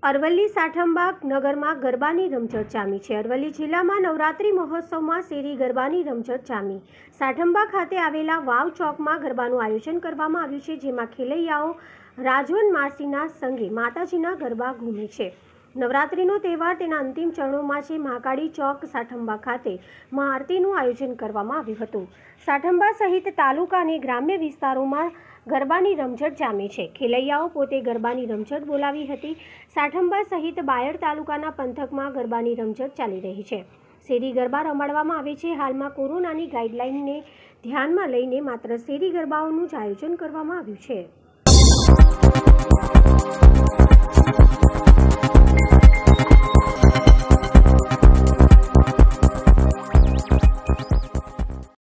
અરવલ્લી સાઠંબા નગરમાં ગરબાની રમઝટ જામી છે। અરવલ્લી જિલ્લામાં નવરાત્રી મહોત્સવમાં શેરી ગરબાની રમઝટ જામી। સાઠંબા ખાતે આવેલા વાવ ચોકમાં ગરબાનું આયોજન કરવામાં આવ્યું છે, જેમાં ખેલૈયાઓ રાજવન માસીના સંગે માતાજીના ગરબા ઘૂમે છે। નવરાત્રીનો તહેવાર તેના અંતિમ ચરણોમાં છે। મહાકાળી ચોક સાઠંબા ખાતે મહાઆરતીનું આયોજન કરવામાં આવ્યું હતું। સાઠંબા સહિત તાલુકા અને ગ્રામ્ય વિસ્તારોમાં ગરબાની રમઝટ જામી છે। ખેલૈયાઓ પોતે ગરબાની રમઝટ બોલાવી હતી। સાઠંબા સહિત બાયડ તાલુકાના પંથકમાં ગરબાની રમઝટ ચાલી રહી છે। શેરી ગરબા રમાડવામાં આવે છે। હાલમાં કોરોનાની ગાઈડલાઈનને ધ્યાનમાં લઈને માત્ર શેરી ગરબાઓનું જ આયોજન કરવામાં આવ્યું છે।